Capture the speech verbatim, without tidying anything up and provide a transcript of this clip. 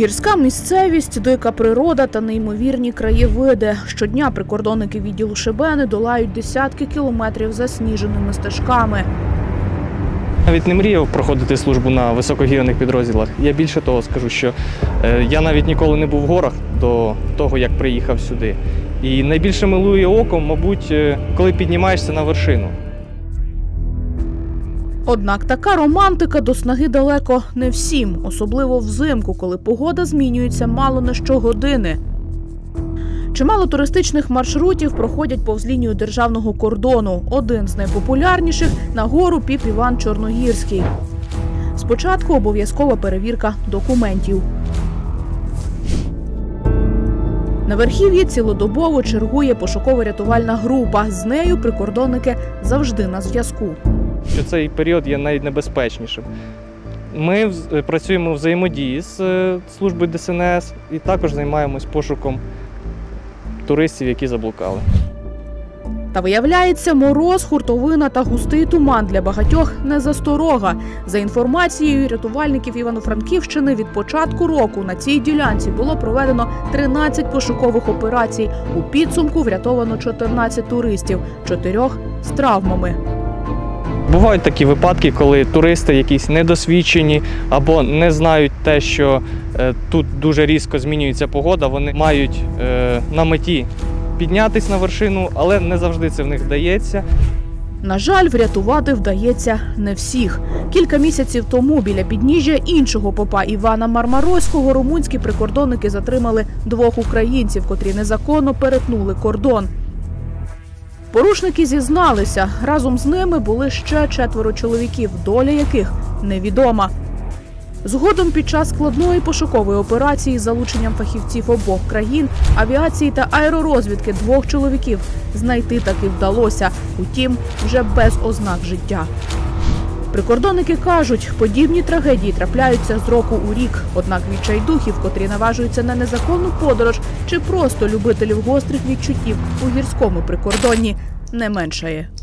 Гірська місцевість, дика природа та неймовірні краєвиди. Щодня прикордонники відділу Шебени долають десятки кілометрів засніженими стежками. Навіть не мріяв проходити службу на високогірних підрозділах. Я більше того скажу, що я навіть ніколи не був в горах до того, як приїхав сюди. І найбільше милує оком, мабуть, коли піднімаєшся на вершину. Однак така романтика до снаги далеко не всім, особливо взимку, коли погода змінюється мало не щогодини. Чимало туристичних маршрутів проходять повз лінію державного кордону. Один з найпопулярніших – на гору Піп-Іван-Чорногірський. Спочатку обов'язкова перевірка документів. На верхів'ї цілодобово чергує пошуково-рятувальна група. З нею прикордонники завжди на зв'язку. Що цей період є найнебезпечнішим. Ми працюємо в взаємодії з службою Де Ес Ен Ес і також займаємось пошуком туристів, які заблукали. Та виявляється, мороз, хуртовина та густий туман для багатьох не засторога. За інформацією рятувальників Івано-Франківщини, від початку року на цій ділянці було проведено тринадцять пошукових операцій. У підсумку врятовано чотирнадцять туристів, чотирьох з травмами. Бувають такі випадки, коли туристи якісь недосвідчені або не знають те, що е, тут дуже різко змінюється погода, вони мають е, на меті піднятися на вершину, але не завжди це в них вдається. На жаль, врятувати вдається не всіх. Кілька місяців тому біля підніжжя іншого попа Івана Мармарозького румунські прикордонники затримали двох українців, котрі незаконно перетнули кордон. Порушники зізналися, разом з ними були ще четверо чоловіків, доля яких невідома. Згодом під час складної пошукової операції з залученням фахівців обох країн, авіації та аеророзвідки двох чоловіків знайти таки вдалося, утім, вже без ознак життя. Прикордонники кажуть, подібні трагедії трапляються з року у рік. Однак відчайдухів, котрі наважуються на незаконну подорож, чи просто любителів гострих відчуттів у гірському прикордонні, не меншає.